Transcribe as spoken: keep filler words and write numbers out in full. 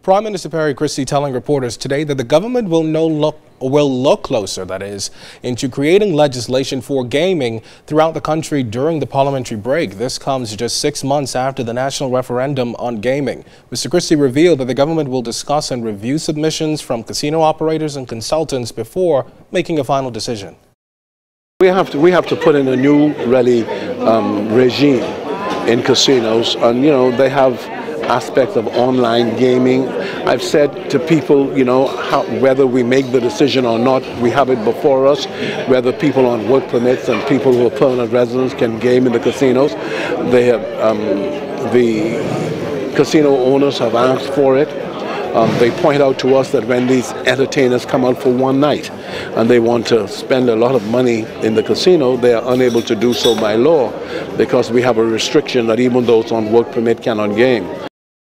Prime Minister Perry Christie telling reporters today that the government will no look will look closer, that is, into creating legislation for gaming throughout the country during the parliamentary break. This comes just six months after the national referendum on gaming. Mister Christie revealed that the government will discuss and review submissions from casino operators and consultants before making a final decision. We have to we have to put in a new really um, regime in casinos, and you know they have aspects of online gaming. I've said to people, you know, how, whether we make the decision or not, we have it before us, whether people on work permits and people who are permanent residents can game in the casinos. They have, um, the casino owners have asked for it. Um, they point out to us that when these entertainers come out for one night and they want to spend a lot of money in the casino, they are unable to do so by law because we have a restriction that even those on work permit cannot game.